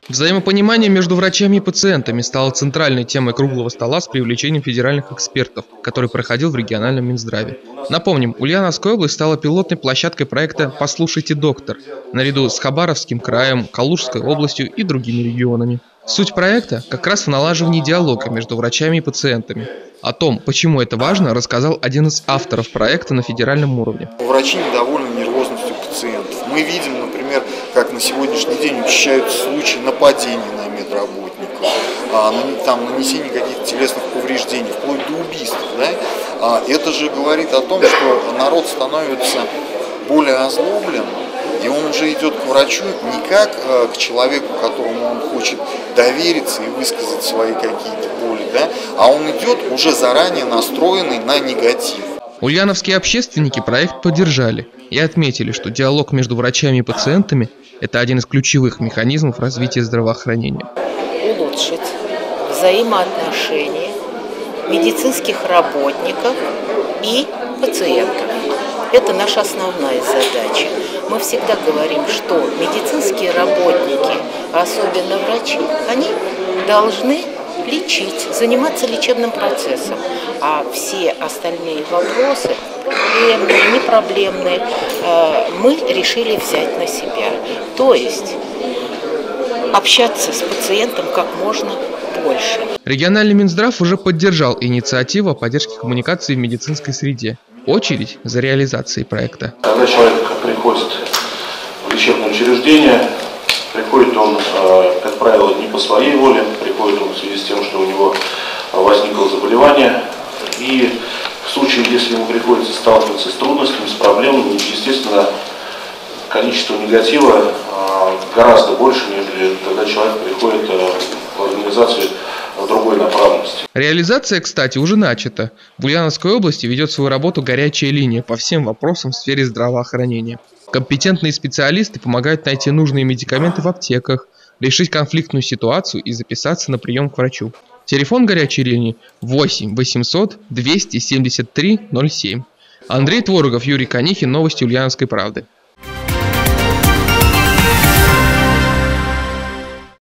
Взаимопонимание между врачами и пациентами стало центральной темой круглого стола с привлечением федеральных экспертов, который проходил в региональном Минздраве. Напомним, Ульяновская область стала пилотной площадкой проекта «Послушайте, доктор», наряду с Хабаровским краем, Калужской областью и другими регионами. Суть проекта как раз в налаживании диалога между врачами и пациентами. О том, почему это важно, рассказал один из авторов проекта на федеральном уровне. Врачи недовольны нервозностью пациентов. Мы видим, например, как на сегодняшний день учащаются случаи нападений на медработников, нанесения каких-то телесных повреждений, вплоть до убийств. Да? Это же говорит о том, что народ становится более озлоблен, и он уже идет к врачу не как к человеку, которому он хочет довериться и высказать свои какие-то боли, да? А он идет уже заранее настроенный на негатив. Ульяновские общественники проект поддержали и отметили, что диалог между врачами и пациентами – это один из ключевых механизмов развития здравоохранения. Улучшить взаимоотношения медицинских работников и пациентов. Это наша основная задача. Мы всегда говорим, что медицинские работники, особенно врачи, они должны лечить, заниматься лечебным процессом. А все остальные вопросы, проблемные, непроблемные, мы решили взять на себя. То есть общаться с пациентом как можно больше. Региональный Минздрав уже поддержал инициативу о поддержке коммуникации в медицинской среде. Очередь за реализацией проекта. Когда человек приходит в лечебное учреждение, приходит он, как правило, не по своей воле, приходит он в связи с тем, что у него возникло заболевание. И в случае, если ему приходится сталкиваться с трудностями, с проблемами, естественно, количество негатива гораздо больше, нежели когда человек приходит в организацию другой направленности. Реализация, кстати, уже начата. В Ульяновской области ведет свою работу горячая линия по всем вопросам в сфере здравоохранения. Компетентные специалисты помогают найти нужные медикаменты в аптеках, решить конфликтную ситуацию и записаться на прием к врачу. Телефон горячей линии 8 800 273 07. Андрей Творогов, Юрий Конихин, новости Ульяновской правды.